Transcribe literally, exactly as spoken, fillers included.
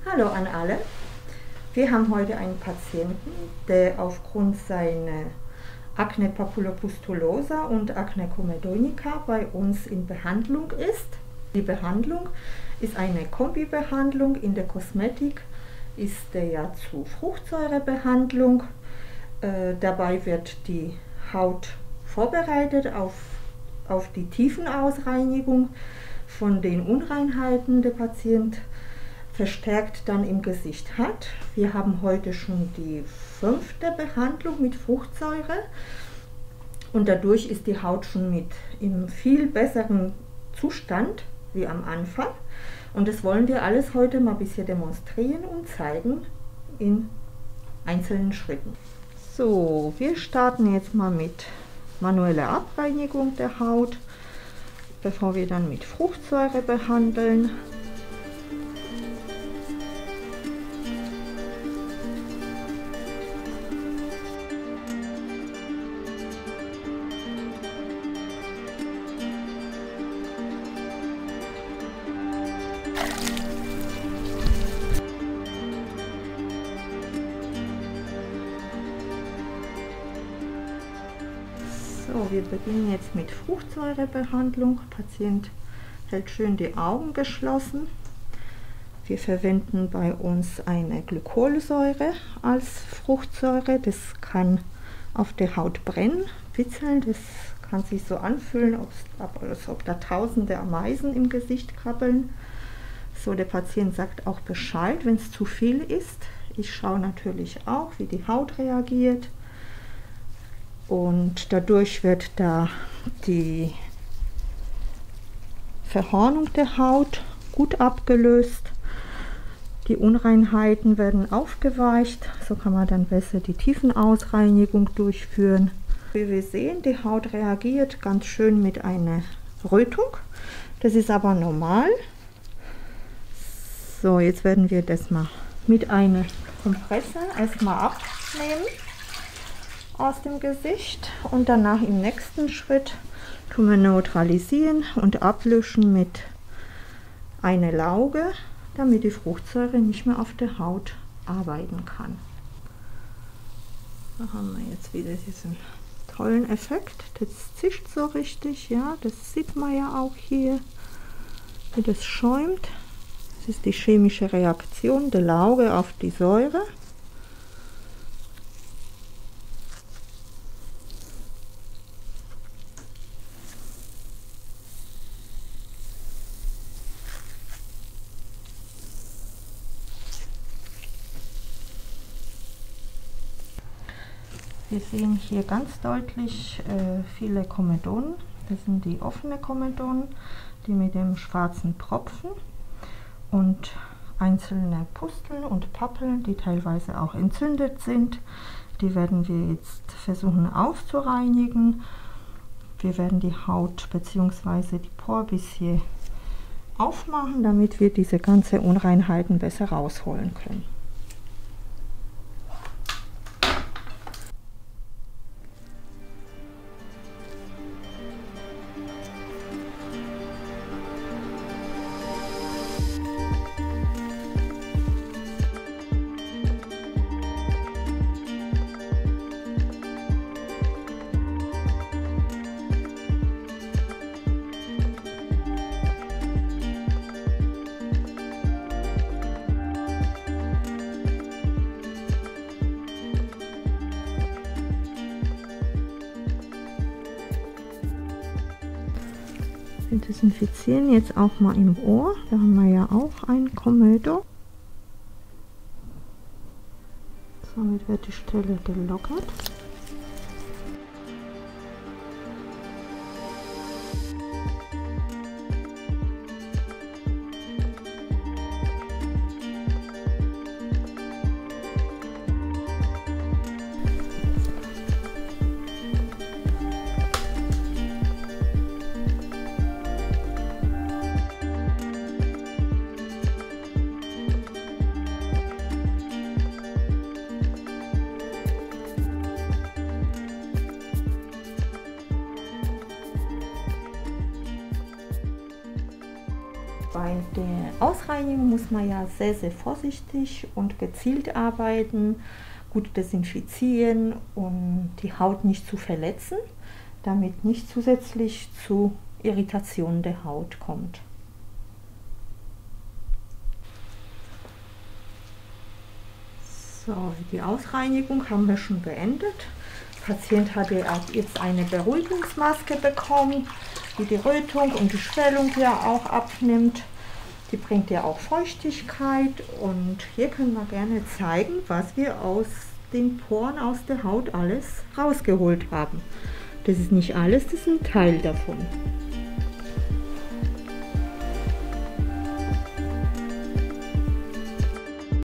Hallo an alle. Wir haben heute einen Patienten, der aufgrund seiner Akne papulopustulosa und Akne comedonica bei uns in Behandlung ist. Die Behandlung ist eine Kombibehandlung. In der Kosmetik ist der ja zu Fruchtsäurebehandlung. Äh, dabei wird die Haut vorbereitet auf, auf die Tiefenausreinigung von den Unreinheiten der Patient verstärkt dann im Gesicht hat. Wir haben heute schon die fünfte Behandlung mit Fruchtsäure und dadurch ist die Haut schon mit im viel besseren Zustand wie am Anfang. Und das wollen wir alles heute mal ein bisschen demonstrieren und zeigen in einzelnen Schritten. So, wir starten jetzt mal mit manueller Abreinigung der Haut, bevor wir dann mit Fruchtsäure behandeln. So, wir beginnen jetzt mit Fruchtsäurebehandlung. Der Patient hält schön die Augen geschlossen. Wir verwenden bei uns eine Glykolsäure als Fruchtsäure. Das kann auf der Haut brennen, witzeln. Das kann sich so anfühlen, als ob da tausende Ameisen im Gesicht krabbeln. So, der Patient sagt auch Bescheid, wenn es zu viel ist. Ich schaue natürlich auch, wie die Haut reagiert. Und dadurch wird da die Verhornung der Haut gut abgelöst. Die Unreinheiten werden aufgeweicht. So kann man dann besser die Tiefenausreinigung durchführen. Wie wir sehen, die Haut reagiert ganz schön mit einer Rötung. Das ist aber normal. So, jetzt werden wir das mal mit einem Kompressor erstmal abnehmen aus dem Gesicht und danach im nächsten Schritt tun wir neutralisieren und ablöschen mit einer Lauge, damit die Fruchtsäure nicht mehr auf der Haut arbeiten kann. Da haben wir jetzt wieder diesen tollen Effekt. Das zischt so richtig, ja, das sieht man ja auch hier, wie das schäumt. Das ist die chemische Reaktion der Lauge auf die Säure. Wir sehen hier ganz deutlich äh, viele Komedonen. Das sind die offenen Komedonen, die mit dem schwarzen Tropfen und einzelne Pusteln und Pappeln, die teilweise auch entzündet sind. Die werden wir jetzt versuchen auszureinigen. Wir werden die Haut bzw. die Poren ein bisschen aufmachen, damit wir diese ganzen Unreinheiten besser rausholen können. Wir desinfizieren jetzt auch mal im Ohr. Da haben wir ja auch ein Komedo. Somit wird die Stelle gelockert. Bei der Ausreinigung muss man ja sehr, sehr vorsichtig und gezielt arbeiten, gut desinfizieren und die Haut nicht zu verletzen, damit nicht zusätzlich zu Irritationen der Haut kommt. So, die Ausreinigung haben wir schon beendet. Der Patient hat jetzt eine Beruhigungsmaske bekommen, die die Rötung und die Schwellung ja auch abnimmt. Die bringt ja auch Feuchtigkeit und hier können wir gerne zeigen, was wir aus den Poren aus der Haut alles rausgeholt haben. Das ist nicht alles, das ist ein Teil davon.